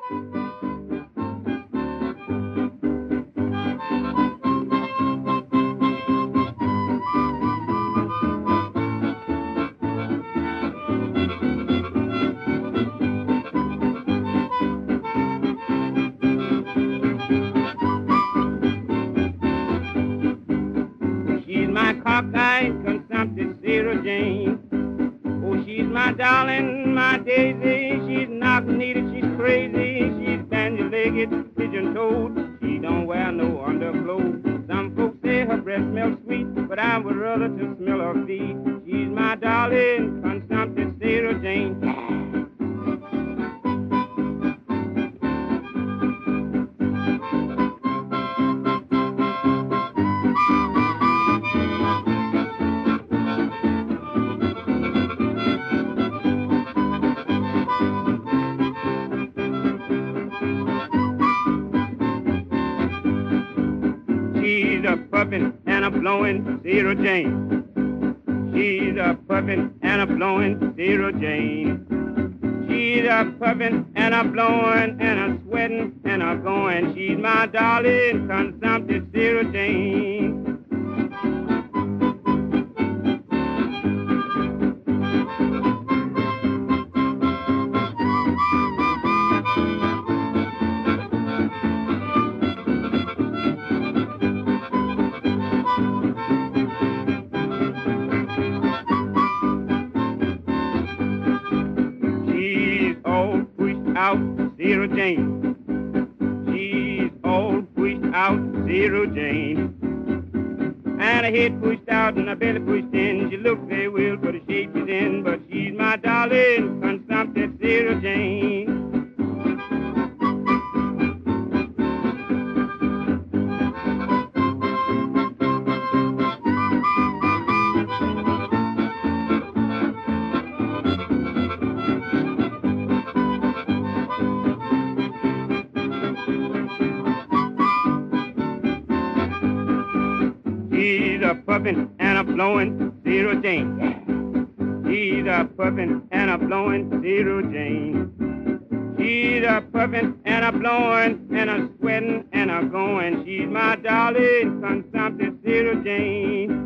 She's my cockeyed, consumptive Sarah Jane. Oh, she's my darling, my daisy. She's knock-kneaded, she's crazy. She's bandy-legged, pigeon-toed. She don't wear no underclothes. Some folks say her breath smells sweet, but I would rather to smell her feet. She's my darling, consumptive Sarah Jane. She's a puffin' and a blowin' Sarah Jane. She's a puffin' and a blowin' Sarah Jane. She's a puffin' and a blowin' and a sweatin' and a goin'. She's my darling, consumptive Sarah Jane. She's all pushed out, Sarah Jane. She's all pushed out, Sarah Jane. And her head pushed out and her belly pushed in. She looks very well for the shape she's in, but she's my darling, consumptive Sarah Jane. She's a puffin' and a blowin' Sarah Jane. She's a puffin' and a blowin' Sarah Jane. She's a puffin' and a blowin' and a sweatin' and a goin'. She's my darling, consumptive Sarah Jane.